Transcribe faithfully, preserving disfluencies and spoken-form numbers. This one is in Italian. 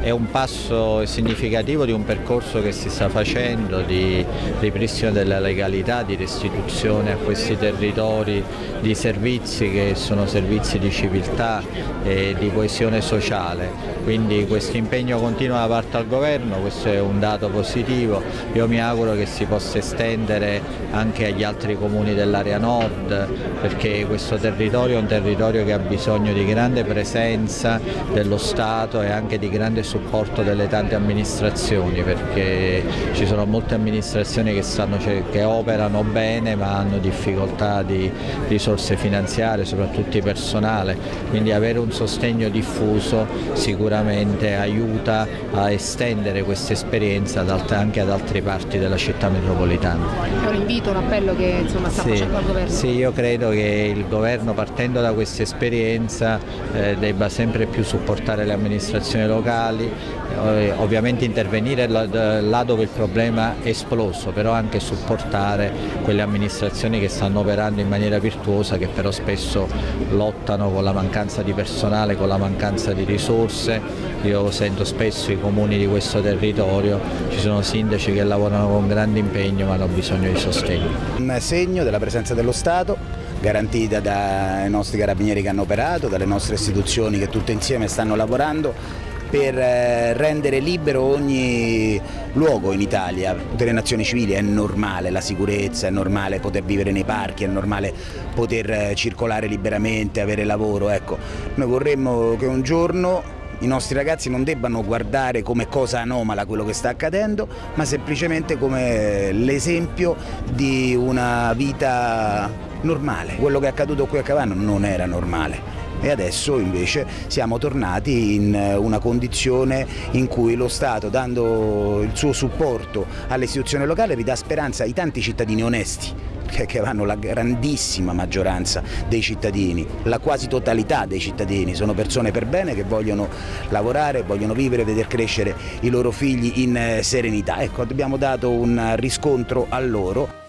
è un passo significativo di un percorso che si sta facendo di ripristino della legalità, di restituzione a questi territori di servizi che sono servizi di civiltà e di coesione sociale. Quindi questo impegno continua da parte del governo, questo è un dato positivo. Io mi auguro che si possa estendere anche agli altri comuni dell'area nord, perché questo territorio è un territorio che ha bisogno di grande presenza dello Stato e anche di grande supporto delle tante amministrazioni, perché ci sono molte amministrazioni che, stanno, che operano bene ma hanno difficoltà di risorse finanziarie, soprattutto di personale, quindi avere un sostegno diffuso sicuramente aiuta a estendere questa esperienza anche ad altre parti della città metropolitana. È un invito, un appello che insomma, sta sì, facendo al governo? Sì, io credo che il governo, partendo da questa esperienza, eh, debba sempre più supportare le amministrazioni locali, eh, ovviamente intervenire là, là dove il problema è esploso, però anche supportare quelle amministrazioni che stanno operando in maniera virtuosa, che però spesso lottano con la mancanza di personale, con la mancanza di risorse. Io sento spesso i comuni di questo territorio, ci sono sindaci che lavorano con grande impegno ma hanno bisogno di sostegno. Un segno della presenza dello Stato, garantita dai nostri carabinieri che hanno operato, dalle nostre istituzioni che tutte insieme stanno lavorando per rendere libero ogni luogo in Italia, tutte le nazioni civili. È normale la sicurezza, è normale poter vivere nei parchi, è normale poter circolare liberamente, avere lavoro. Ecco, noi vorremmo che un giorno i nostri ragazzi non debbano guardare come cosa anomala quello che sta accadendo, ma semplicemente come l'esempio di una vita normale. Quello che è accaduto qui a Cavano non era normale. E adesso invece siamo tornati in una condizione in cui lo Stato, dando il suo supporto alle istituzioni locali, ridà speranza ai tanti cittadini onesti, che vanno la grandissima maggioranza dei cittadini, la quasi totalità dei cittadini, sono persone per bene che vogliono lavorare, vogliono vivere, veder crescere i loro figli in serenità. Ecco, abbiamo dato un riscontro a loro.